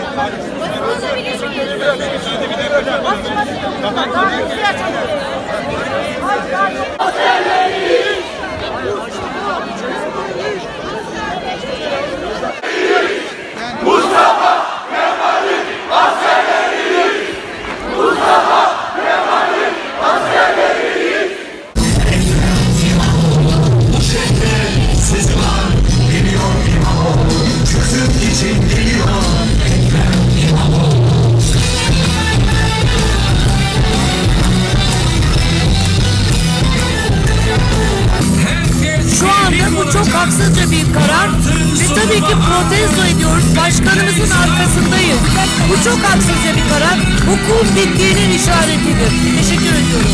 Çok haksızca bir karar ve tabii ki protesto ediyoruz. Başkanımızın arkasındayız. Bu çok haksızca bir karar. Hukukun bittiğinin işaretidir. Teşekkür ediyorum.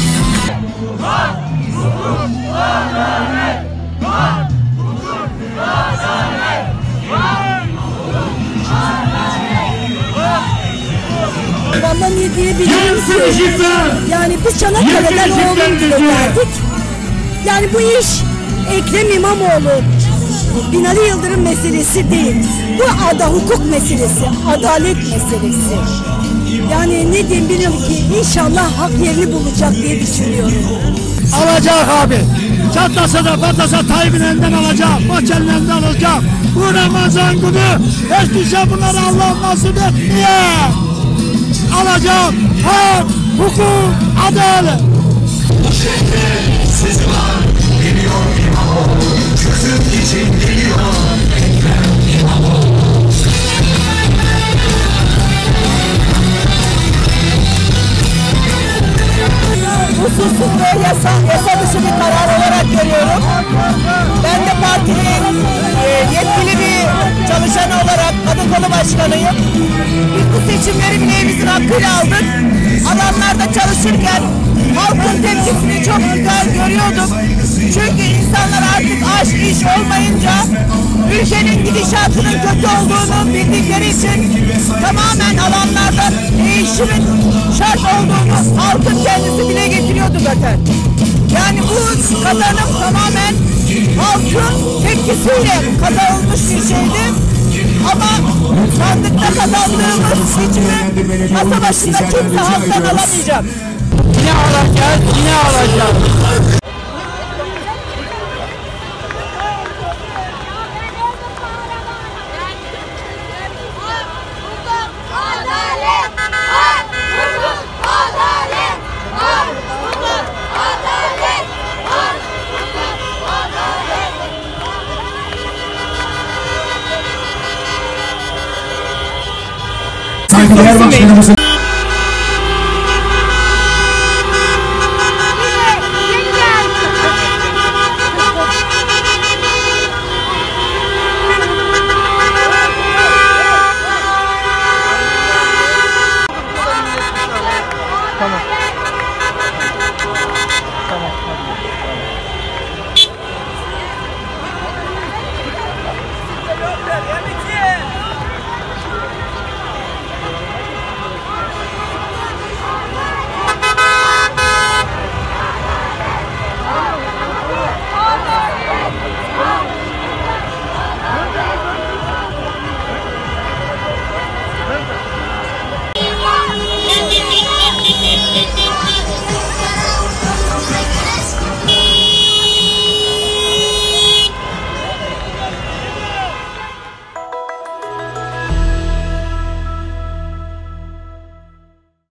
Vallahi ne diyebilirim ki? Yani biz Çanakkale'den oğlum bile verdik. Yani bu iş Ekrem İmamoğlu, Binali Yıldırım meselesi değil. Bu hukuk meselesi, adalet meselesi. Yani ne diyeyim bilmiyorum ki inşallah hak yerini bulacak diye düşünüyorum. Alacak abi. Çatlasa da patlasa Tayyip'in elinden alacak. Bahçeli'nin elinden alacak. Bu Ramazan günü hiçbir şey bunları Allah nasip etmiyor. Alacak. Hak, hukuk, adalet. Bu şehre siz var. Geliyor İmamoğlu, çözüm için geliyor Ekrem İmamoğlu. Hukuksuz ve yasa dışı bir karar olarak görüyorum. Ben de partinin yetkili bir çalışanı olarak kadın kolu başkanıyım. Biz bu seçimleri bileğimizin hakkıyla aldık. Alanlarda çalışırken halkın tepkisini çok güzel görüyorduk. Çünkü insanlar artık aş iş olmayınca ülkenin gidişatının kötü olduğunu bildikleri için tamamen alanlarda değişimin şart olduğunu halkın kendisi dile getiriyordu zaten. Yani bu kazanım tamamen halkın tepkisiyle kazanılmış bir şeydi. Ama sandıkta kazandığımız seçimi masa başında kimse halktan alamayacak. Yine alacağız, yine alacağız. Saygıdeğer başkanımızın